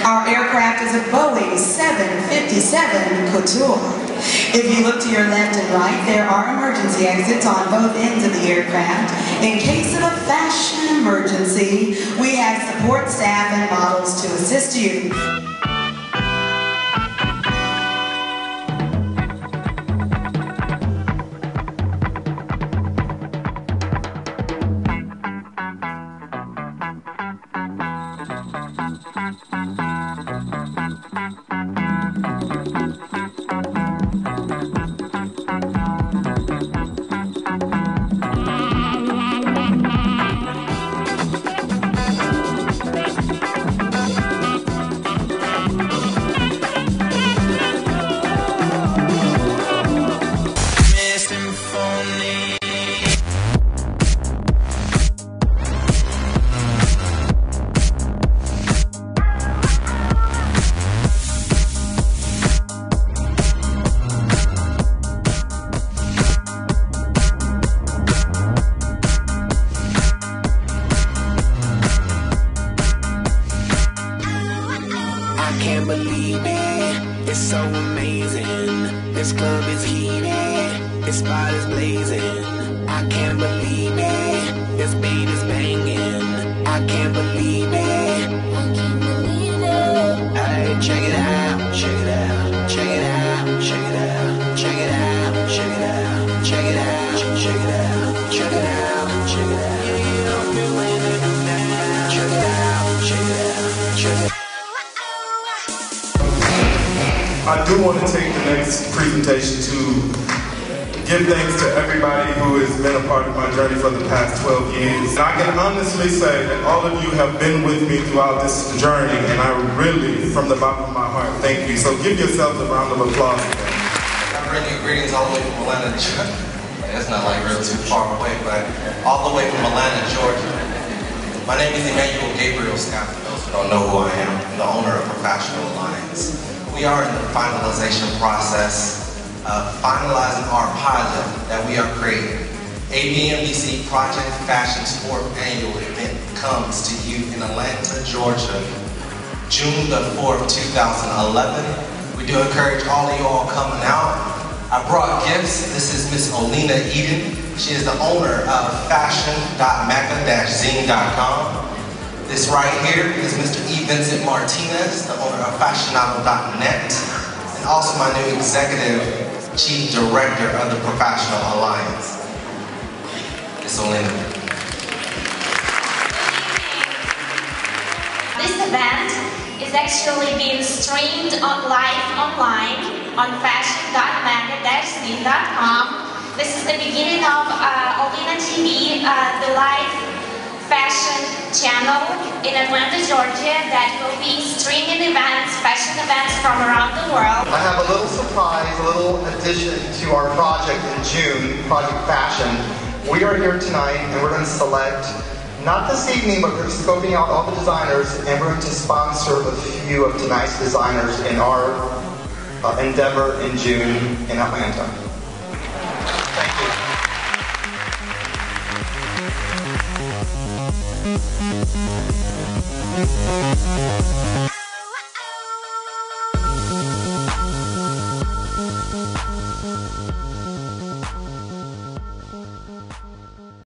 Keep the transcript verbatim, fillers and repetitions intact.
Our aircraft is a Boeing seven fifty-seven Couture. If you look to your left and right, there are emergency exits on both ends of the aircraft. In case of a fashion emergency, we have support staff and models to assist you. I do want to take the next presentation to give thanks to everybody who has been a part of my journey for the past twelve years. And I can honestly say that all of you have been with me throughout this journey, and I really, from the bottom of my heart, thank you. So give yourselves a round of applause. I bring you greetings all the way from Atlanta, Georgia. It's not like real too far away, but all the way from Atlanta, Georgia. My name is Emmanuel Gabriel Scott. For those who don't know who I am, I'm the owner of Professional Alliance. We are in the finalization process of finalizing our pilot that we are creating. A B M D C Project Fashion Sport Annual Event comes to you in Atlanta, Georgia, June the fourth, two thousand eleven. We do encourage all of you all coming out. I brought gifts. This is Miss Olena Eden. She is the owner of fashion dot mecca dash zine dot com. This right here is Mister E. Vincent Martinez, the owner of fashionable dot net, and also my new executive chief director of the Professional Alliance. Miss Olena. This event is actually being streamed on live online on fashion dot mecca dash zine dot com. This is the beginning of uh, Olena T V, uh, the live fashion channel in Atlanta, Georgia, that will be streaming events, fashion events from around the world. I have a little surprise, a little addition to our project in June, Project Fashion. We are here tonight and we're going to select, not this evening, but we're scoping out all the designers and we're going to sponsor a few of tonight's designers in our uh, endeavor in June in Atlanta. Thank you. Thank you.